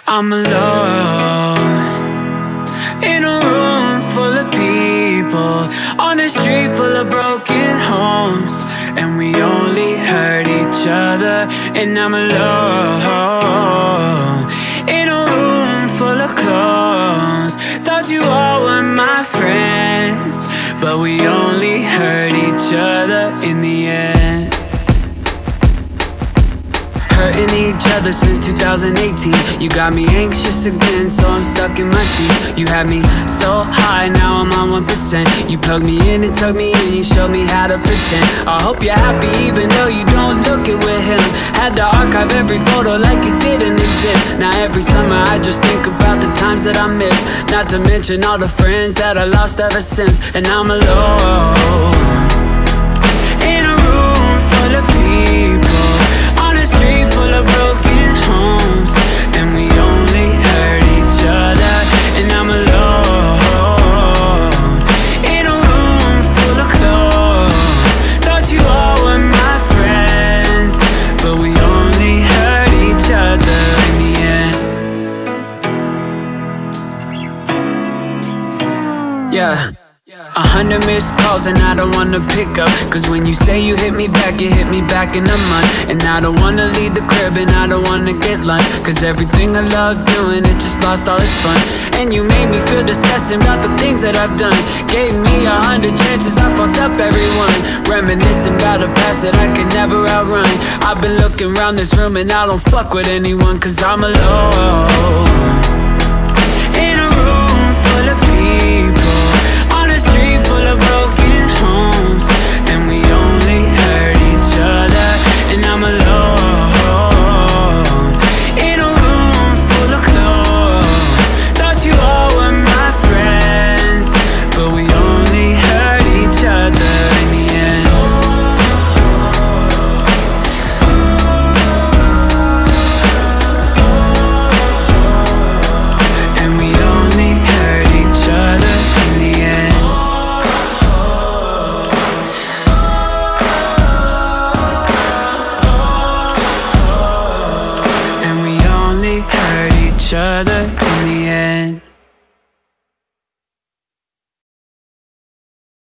I'm alone in a room full of people, on a street full of broken homes, and we only hurt each other. And I'm alone in a room full of clones. Thought you all were my friends, but we only hurt each other in the end. Hurting each other since 2018. You got me anxious again, so I'm stuck in my sheet. You had me so high, now I'm on 1%. You plugged me in and tugged me in, you showed me how to pretend. I hope you're happy even though you don't look it with him. Had to archive every photo like it didn't exist. Now every summer I just think about the times that I miss, not to mention all the friends that I lost ever since. And I'm alone in a room full of people, on a street full of broken homes, and we only hurt each other. And I'm alone in a room full of clones. Thought you all were my friends, but we only hurt each other in the end. Yeah, 100 missed calls and I don't wanna pick up, cause when you say you hit me back, you hit me back in a month. And I don't wanna leave the crib and I don't wanna get lunch, cause everything I love doing, it just lost all its fun. And you made me feel disgusting about the things that I've done. Gave me 100 chances, I fucked up every one. Reminiscing about a past that I could never outrun. I've been looking around this room and I don't fuck with anyone, cause I'm alone